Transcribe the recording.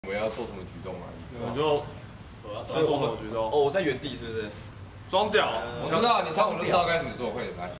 我们要做什么举动啊？ 我们就要做什么举动？ 哦，我在原地是不是？ 装屌！ 我知道你唱我就知道该怎么做，快点来。